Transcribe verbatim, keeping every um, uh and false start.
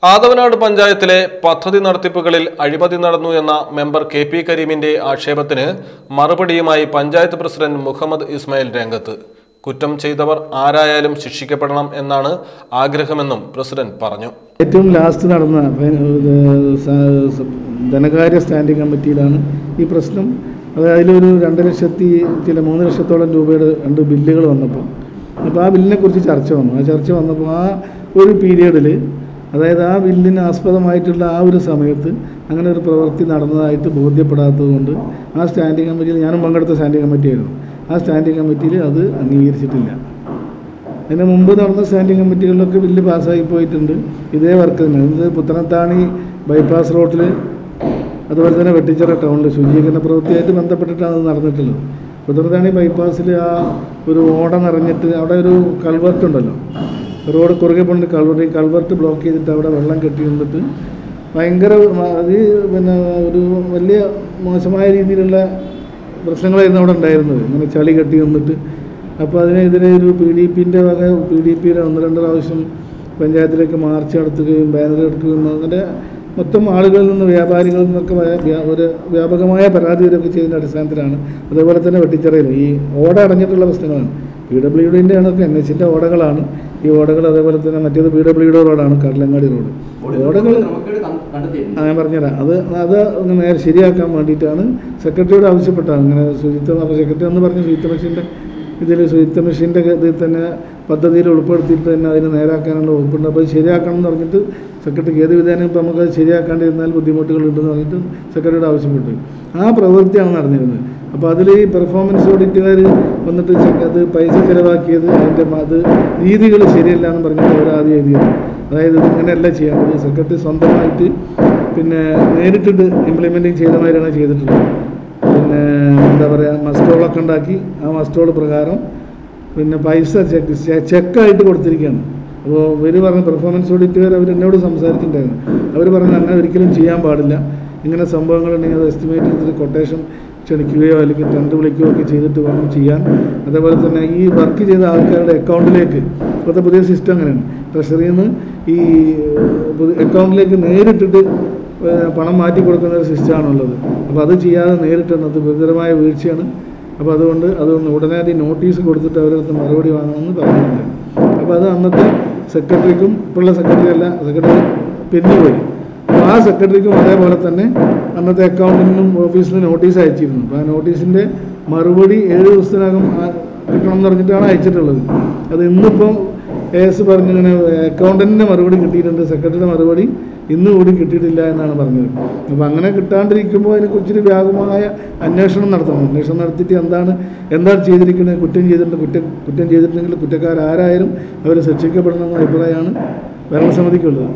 ആദവനാട് പഞ്ചായത്തിലെ പദ്ധതി നടത്തിപ്പുകളിൽ അഴിമതി നടന്നു എന്ന മെമ്പർ കെ പി കരീമിന്റെ ആക്ഷേപത്തിന് മറുപടിയുമായി പഞ്ചായത്ത് പ്രസിഡന്റ് മുഹമ്മദ് ഇസ്മായിൽ രംഗത്ത്. കുറ്റം ചെയ്തവർ ആരായാലും ശിക്ഷിക്കപ്പെടണം എന്നാണ് ആഗ്രഹമെന്നും പ്രസിഡന്റ് പറഞ്ഞു. ഏറ്റവും ലാസ്റ്റ് നടന്ന ധനകാര്യ സ്റ്റാൻഡിംഗ് കമ്മിറ്റിയിലാണ് ഈ പ്രശ്നം. അത് അതിലൊരു രണ്ട് ലക്ഷത്തി ചില മൂന്ന് ലക്ഷത്തോളം രൂപയുടെ രണ്ട് ബില്ലുകൾ വന്നപ്പോൾ അപ്പോൾ ആ ബില്ലിനെ കുറിച്ച് ചർച്ച വന്നു. ആ ചർച്ച വന്നപ്പോൾ ആ ഒരു പീരീഡിൽ, അതായത് ആ ബില്ലിന് ആസ്പദമായിട്ടുള്ള ആ ഒരു സമയത്ത് അങ്ങനെ ഒരു പ്രവൃത്തി നടന്നതായിട്ട് ബോധ്യപ്പെടാത്തത് കൊണ്ട് ആ സ്റ്റാൻഡിംഗ് കമ്മിറ്റിയിൽ, ഞാനും പങ്കെടുത്ത സ്റ്റാൻഡിംഗ് കമ്മിറ്റിയായിരുന്നു, ആ സ്റ്റാൻഡിംഗ് കമ്മിറ്റിയിൽ അത് അംഗീകരിച്ചിട്ടില്ല. അതിന് മുമ്പ് നടന്ന സ്റ്റാൻഡിംഗ് കമ്മിറ്റികളിലൊക്കെ ബില്ല് പാസ്സായി പോയിട്ടുണ്ട്. ഇതേ വർക്ക് തന്നെ, ഇത് പുത്തനത്താണി ബൈപ്പാസ് റോഡിൽ അതുപോലെ തന്നെ വെട്ടിച്ചിറ ടൗണിൽ ശുചീകരണ പ്രവൃത്തിയായിട്ട് ബന്ധപ്പെട്ടിട്ടാണ് അത് നടന്നിട്ടുള്ളത്. പുത്തനത്താണി ബൈപ്പാസിൽ ആ ഒരു ഓട നിറഞ്ഞിട്ട് അവിടെ ഒരു കൾവർട്ട് ഉണ്ടല്ലോ, റോഡ് കുറുകെ പോയിട്ട് കൾവർട്ട്, ഈ കൾവർട്ട് ബ്ലോക്ക് ചെയ്തിട്ട് അവിടെ വെള്ളം കെട്ടി നിന്നിട്ട് ഭയങ്കര അത് പിന്നെ ഒരു വലിയ മോശമായ രീതിയിലുള്ള പ്രശ്നങ്ങളായിരുന്നു അവിടെ ഉണ്ടായിരുന്നത്. ഇങ്ങനെ ചളി കെട്ടി നിന്നിട്ട്. അപ്പോൾ അതിനെതിരെ ഒരു പി ഡി പിൻ്റെ വക പി ഡി പിയുടെ ഒന്ന് രണ്ട് പ്രാവശ്യം പഞ്ചായത്തിലേക്ക് മാർച്ച് നടത്തുകയും ബാനർ എടുക്കുകയും അങ്ങനെ മൊത്തം ആളുകളിൽ നിന്ന്, വ്യാപാരികളിൽ നിന്നൊക്കെ ഒരു വ്യാപകമായ പരാതി വരെയൊക്കെ ചെയ്തതിൻ്റെ അടിസ്ഥാനത്തിലാണ്. അതേപോലെ തന്നെ വെട്ടിച്ചിറയിൽ ഈ ഓട അടഞ്ഞിട്ടുള്ള പ്രശ്നങ്ങളാണ്. പി ഡബ്ല്യു ഡിൻ്റെ ആണൊക്കെ എൻ എച്ചിൻ്റെ ഓടകളാണ് ഈ ഓടകൾ. അതേപോലെ തന്നെ മറ്റേത് പി ഡബ്ല്യു ഡി റോഡാണ്, കടലങ്ങാടി റോഡ്. ഓടകൾ ഞാൻ പറഞ്ഞുതരാം. അത് അത് നേരെ ശരിയാക്കാൻ വേണ്ടിയിട്ടാണ് സെക്രട്ടറിയോട് ആവശ്യപ്പെട്ടത്. അങ്ങനെ ശുചിത്വം, അപ്പോൾ സെക്രട്ടറി എന്ന് പറഞ്ഞ് ശുചിത്വ മെഷീൻ്റെ ഇതിൽ ശുചിത്വ മെഷീൻ്റെ ഇതിൽ തന്നെ പദ്ധതിയിൽ ഉൾപ്പെടുത്തിയിട്ട് തന്നെ അതിന് നേരാക്കാനുള്ള വകുപ്പുണ്ട്. അപ്പോൾ അത് ശരിയാക്കണം എന്ന് പറഞ്ഞിട്ട് സെക്രട്ടറിക്ക് ഏത് വിധാനം ഇപ്പോൾ നമുക്കത് ശരിയാക്കാണ്ടിരുന്നാൽ ബുദ്ധിമുട്ടുകളുണ്ടെന്ന് പറഞ്ഞിട്ട് സെക്രട്ടറിയോട് ആവശ്യപ്പെട്ടു. ആ പ്രവൃത്തിയാണ് നടന്നിരുന്നത്. അപ്പോൾ അതിൽ ഈ പെർഫോമൻസ് ഓഡിറ്റുകാർ വന്നിട്ട് അത് പൈസ ചിലവാക്കിയത് അതിൻ്റെ അത് രീതികൾ ശരിയല്ല എന്ന് പറഞ്ഞിട്ട് അവർ ആദ്യം എഴുതിയത്. അതായത് ഇതിങ്ങനെയല്ല ചെയ്യേണ്ടത്, സെക്രട്ടറി സ്വന്തമായിട്ട് പിന്നെ നേരിട്ടിട്ട് ഇംപ്ലിമെൻറ്റിങ് ചെയ്ത മാതിരിയാണ് ചെയ്തിട്ടുള്ളത്. പിന്നെ എന്താ പറയുക, മസ്റ്റോളൊക്കെ ഉണ്ടാക്കി ആ മസ്റ്റോൾ പ്രകാരം പിന്നെ പൈസ ചെക്ക് ചെക്കായിട്ട് കൊടുത്തിരിക്കുകയാണ്. അപ്പോൾ ഇവർ പറഞ്ഞ പെർഫോമൻസ് ഓഡിറ്റുകാർ അവർ എന്നോട് സംസാരിച്ചിട്ടുണ്ടായിരുന്നു. അവർ പറഞ്ഞത് അങ്ങനെ ഒരിക്കലും ചെയ്യാൻ പാടില്ല, ഇങ്ങനെ സംഭവങ്ങളുണ്ടെങ്കിൽ അത് എസ്റ്റിമേറ്റ് ചെയ്തിട്ട് കൊട്ടേഷൻ ക്ഷണിക്കുകയോ അല്ലെങ്കിൽ ടെൻഡർ വിളിക്കുകയോ ഒക്കെ ചെയ്തിട്ട് വേണം ചെയ്യാൻ. അതേപോലെ തന്നെ ഈ വർക്ക് ചെയ്ത ആൾക്കാരുടെ അക്കൗണ്ടിലേക്ക്, ഇപ്പോഴത്തെ പുതിയ സിസ്റ്റം അങ്ങനെയാണ്, ട്രഷറിയിൽ നിന്ന് ഈ അക്കൗണ്ടിലേക്ക് നേരിട്ടിട്ട് പണം മാറ്റി കൊടുക്കുന്ന ഒരു സിസ്റ്റമാണുള്ളത്. അപ്പോൾ അത് ചെയ്യാതെ നേരിട്ടുള്ളത് ഗുരുതരമായ വീഴ്ചയാണ്. അപ്പോൾ അതുകൊണ്ട് അതുകൊണ്ട് ഉടനടി നോട്ടീസ് കൊടുത്തിട്ട് അവരടുത്ത് മറുപടി വാങ്ങണമെന്ന് പറഞ്ഞിട്ടുണ്ട്. അപ്പോൾ അത് അന്നത്തെ സെക്രട്ടറിക്കും, ഇപ്പോഴുള്ള സെക്രട്ടറി അല്ല, സെക്രട്ടറി പിരിഞ്ഞുപോയി. അപ്പോൾ ആ സെക്രട്ടറിക്കും അതേപോലെ തന്നെ അന്നത്തെ അക്കൗണ്ടിനും ഓഫീസിൽ നോട്ടീസ് അയച്ചിരുന്നു. അപ്പോൾ ആ നോട്ടീസിൻ്റെ മറുപടി ഏഴ് ദിവസത്തിനകം കിട്ടണം എന്ന് പറഞ്ഞിട്ടാണ് അയച്ചിട്ടുള്ളത്. അത് ഇന്നിപ്പോൾ എ എസ് പറഞ്ഞിങ്ങനെ അക്കൗണ്ടൻറ്റിൻ്റെ മറുപടി കിട്ടിയിട്ടുണ്ട്, സെക്രട്ടറിയുടെ മറുപടി ഇന്ന് കൂടി കിട്ടിയിട്ടില്ല എന്നാണ് പറഞ്ഞത്. അപ്പോൾ അങ്ങനെ കിട്ടാണ്ടിരിക്കുമ്പോൾ അതിനെക്കുറിച്ചൊരു വ്യാപകമായ അന്വേഷണം നടത്തണം. അന്വേഷണം നടത്തിയിട്ട് എന്താണ് എന്താണ് ചെയ്തിരിക്കുന്നത്, കുറ്റം ചെയ്തിട്ടുണ്ട്, കുറ്റം കുറ്റം ചെയ്തിട്ടുണ്ടെങ്കിൽ കുറ്റക്കാരാരായാലും അവർ ശിക്ഷിക്കപ്പെടണമെന്ന അഭിപ്രായമാണ് ഭരണസമിതിക്കുള്ളത്.